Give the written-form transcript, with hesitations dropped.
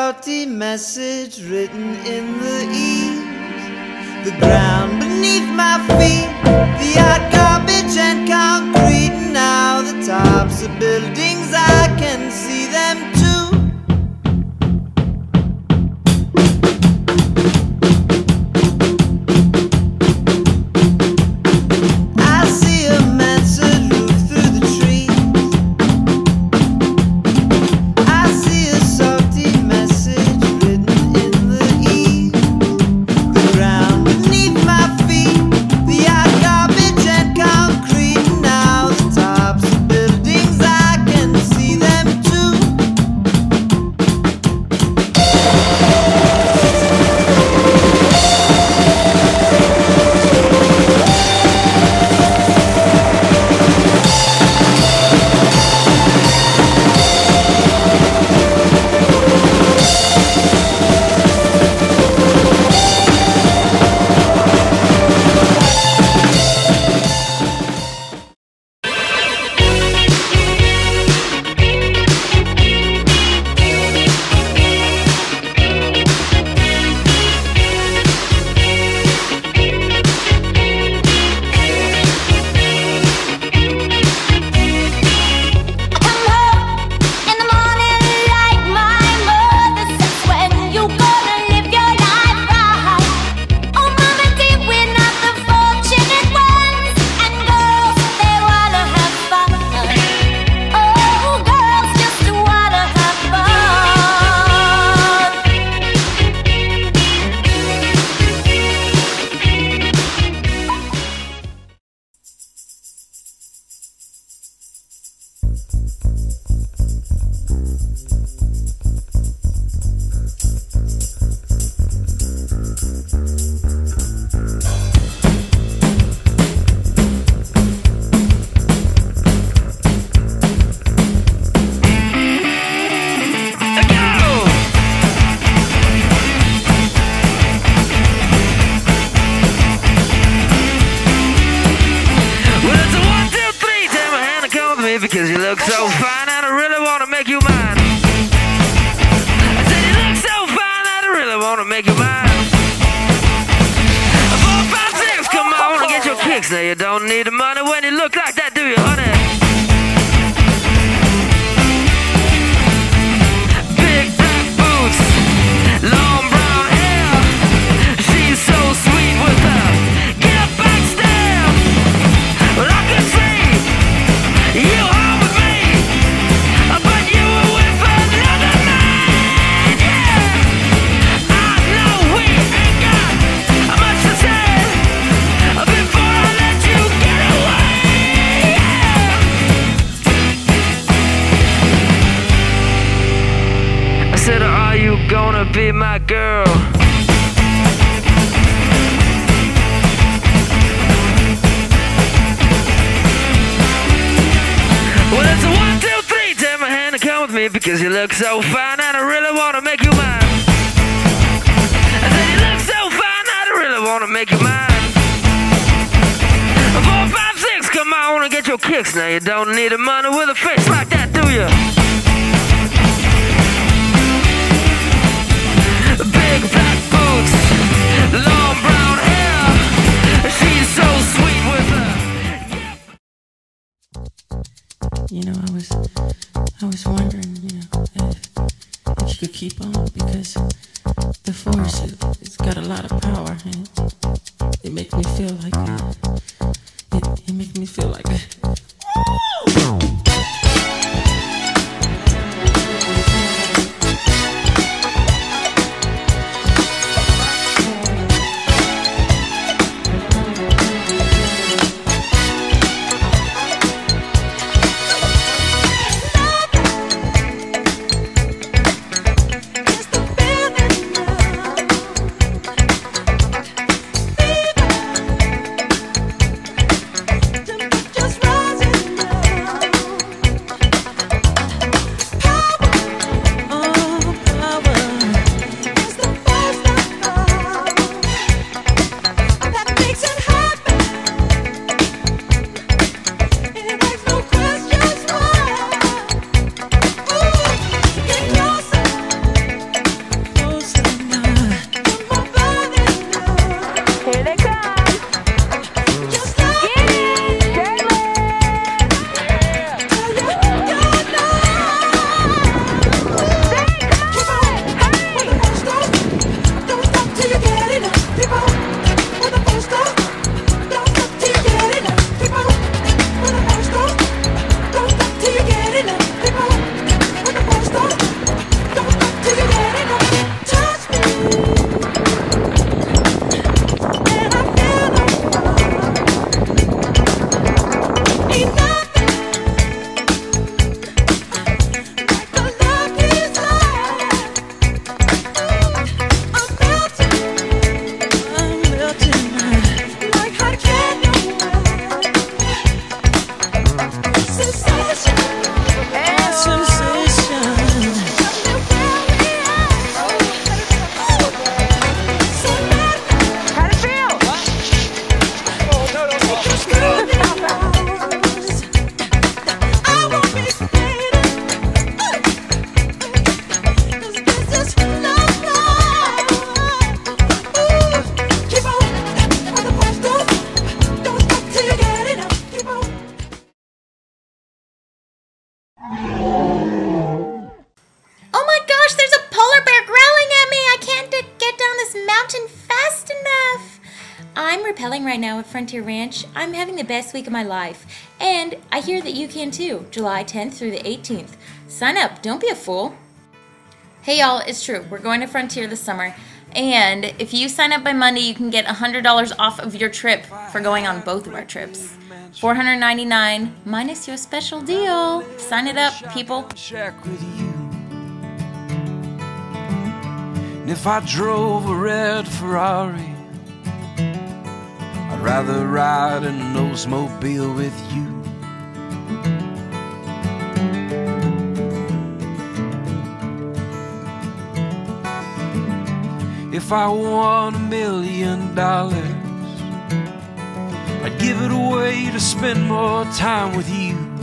salty message written in the eaves. The ground beneath my feet, the hot garbage and concrete. Now the tops of buildings, I can see them too. Because you look so fine and I really wanna make you mine. I said you look so fine and I really wanna make you mine. 4, 5, 6, come on and get your kicks. Now you don't need the money when you look like that, do you, honey? Big black boots, long brown hair. She's so sweet with her get back stare. Well, I can see you are with me, but you were with another man, yeah. I know we ain't got much to say before I let you get away, yeah. I said, are you gonna be my girl? Well, it's a 1, 2, 3, take my hand and come with me because you look so fine and I really wanna make you mine. I said you look so fine and I really wanna make you mine. 4, 5, 6, come on and get your kicks. Now you don't need the money with a face like that, do you? Big black boots, long brown hair. She's so sweet with her. You know, I was wondering, you know, if you could keep on, because the force, it's got a lot of power, and it makes me feel like it makes me feel like just right. telling right now at Frontier Ranch, I'm having the best week of my life. And I hear that you can too, July 10th through the 18th. Sign up, don't be a fool. Hey y'all, it's true, we're going to Frontier this summer. And if you sign up by Monday, you can get $100 off of your trip for going on both of our trips. $499 minus your special deal. Sign it up, people. And if I drove a red Ferrari, I'd rather ride in an Oldsmobile with you. If I won $1 million, I'd give it away to spend more time with you.